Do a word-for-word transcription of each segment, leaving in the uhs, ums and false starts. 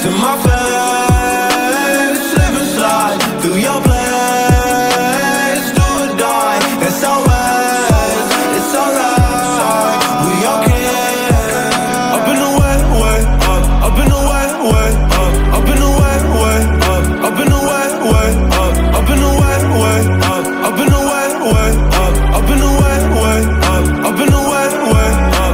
to my face, slip and slide through your place, do or die. It's alright, it's alright. We okay. Up in the way, way, up, up in the way, way, up, up in the way, way, up, up in the way, way, up, up in the way, way, up, up in the way, way, up, up in the way, way, up, up in the way, way, up.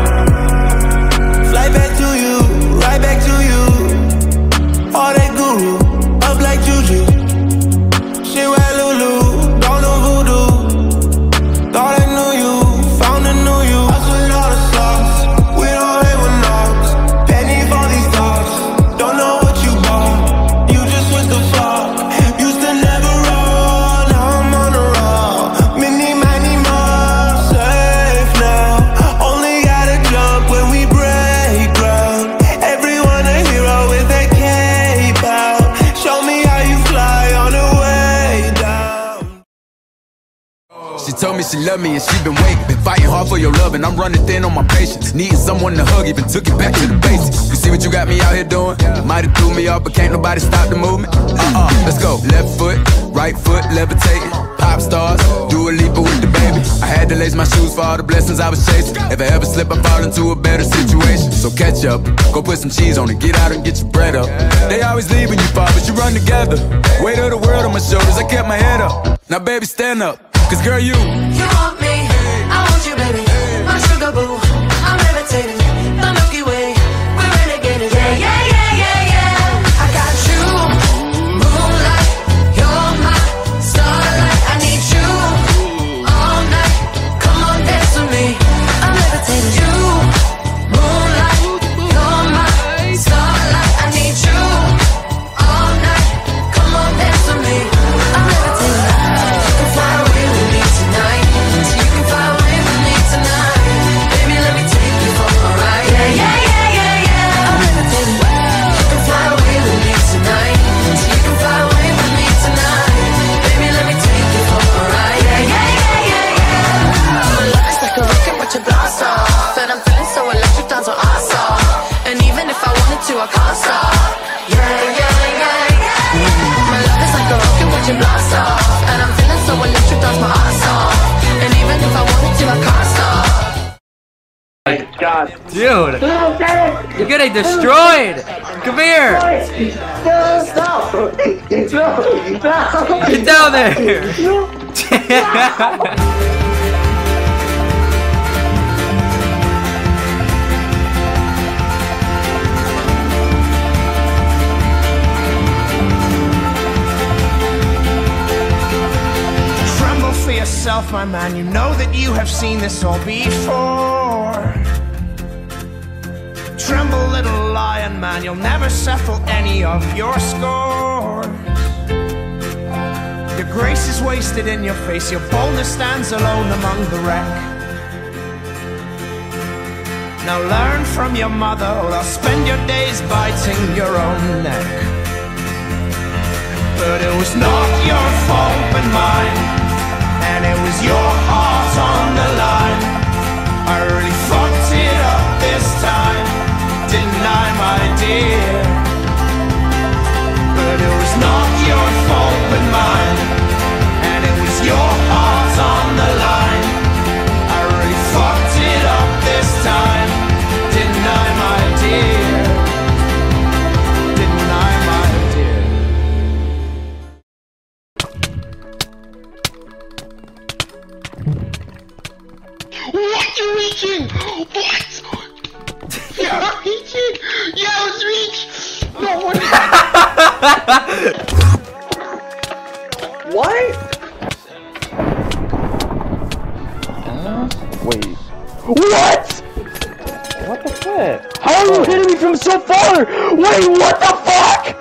Fly back to you, right back to you. All that guru, up like juju. She wear Lulu, don't know voodoo. Thought I knew you, found a new you. I with all the sauce, we don't hate with knocks. Penny for these thoughts, don't know what you bought. You just with the fuck, used to never roll. Now I'm on the roll, mini, mini, more. Safe now, only gotta jump when we break ground. Everyone a hero with their cape out. Show me how you fly on the way down. She told me she loved me and she been waiting. Been fighting hard for your love and I'm running thin on my patience. Needing someone to hug, even took it back to the basics. You see what you got me out here doing? Might have threw me off, but can't nobody stop the movement. Uh-uh, let's go. Left foot, right foot, levitating. Pop stars, do a leap with the baby. I had to lace my shoes for all the blessings I was chasing. If I ever slip, I fall into a better situation. So catch up, go put some cheese on it, get out and get your bread up. They always leave when you fall, but you run together. Weight of the world on my shoulders, I kept my head up. Now baby, stand up, cause girl, you You want me, I want you, baby. My sugar boo, I'm levitating. The Milky Way, we're renegading. Yeah, yeah, yeah, yeah, yeah. I got you, moonlight. You're my starlight. I need you all night. Come on, dance with me. I'm levitating. You, moonlight. You're my starlight. I need you all night. Come on, dance with me. I'm levitating. You can fly away with me tonight. You can fly away with me tonight. Baby, let me take you for a ride. Yeah, yeah, yeah, yeah, yeah. I'm levitating. You can fly away with me tonight. You can fly away with me tonight. Baby, let me take you for a ride. Yeah, yeah, yeah, yeah, yeah. My love is like a rocket, watch it blast off. And I'm feeling so electric, dance on our song. And even if I wanted to, I can't stop. Yeah, yeah, yeah, yeah. My love is like a rocket, watch it blast off. And I'm feeling so electric, dance my ass off. And even if I wanted to, I can't stop. God. Dude, you're getting destroyed. Come here. Get down there. Tremble for yourself, my man. You know that you have seen this all before. Tremble, little lion man. You'll never settle any of your scores. Your grace is wasted in your face. Your boldness stands alone among the wreck. Now learn from your mother, or I'll spend your days biting your own neck. But it was not your fault but mine, and it was your heart on the line. I really fucked it up this time, didn't I, my dear? But it was not your fault but mine, and it was your heart on the line. I really fucked it up this time, didn't I, my dear? Didn't I, my dear? What you reaching? What? You're reaching? Yeah, I was reach. No one. What? Uh, wait. What? What the fuck? How are you hitting me from so far? Wait, what the fuck?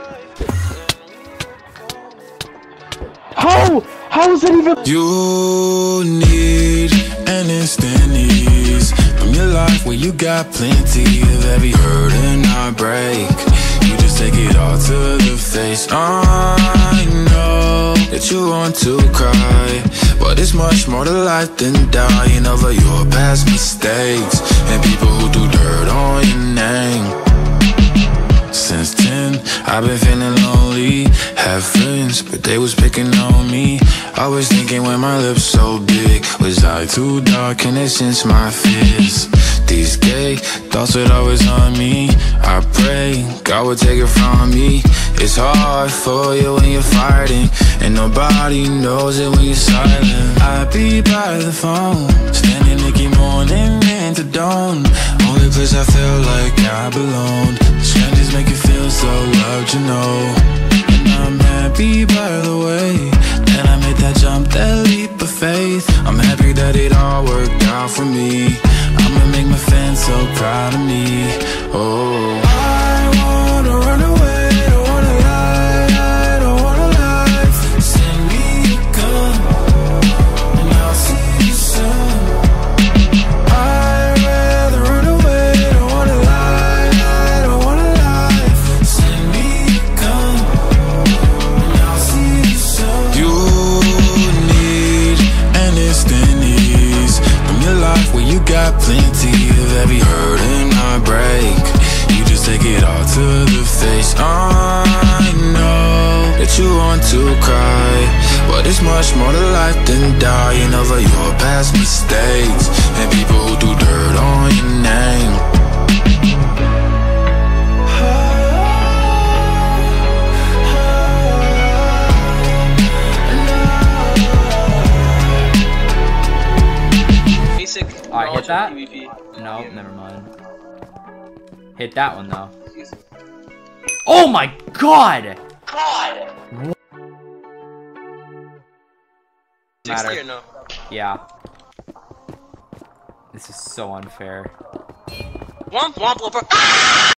How? How is that even? You need an instant ease from your life where you got plenty of every hurt and heartbreak. You just take it all to the face. I know that you want to cry, but it's much more to life than dying over your past mistakes and people who do dirt on your name. Since ten I've been feeling lonely. Had friends, but they was picking on me. I was thinking when my lips so big, was I too dark and it since my fears? These gay thoughts would always on me. I pray God would take it from me. It's hard for you when you're fighting, and nobody knows it when you're silent. I be by the phone, standing Nicky morning into dawn. Only place I feel like I belong. Strangers make you feel so loved, you know. And I'm happy by the way that I made that jump, that leap of faith. I'm happy that it all worked out for me. I'ma make my fans so proud of me. Oh, I wanna run away, don't wanna lie, I don't wanna lie. Send me a gun, and I'll see you soon. I'd rather run away, don't wanna lie, I don't wanna lie. Send me a gun, and I'll see you soon. You need understandings from your life where you got plenty of every hurt and heartbreak. You just take it all to the face. I know that you want to cry, but it's much more to life than dying over your past mistakes and people who do dirt on your name. Alright, hit that? No, never mind. Hit that one though. Oh my god! God! Matter. Or no? Yeah. This is so unfair. Womp womp womp.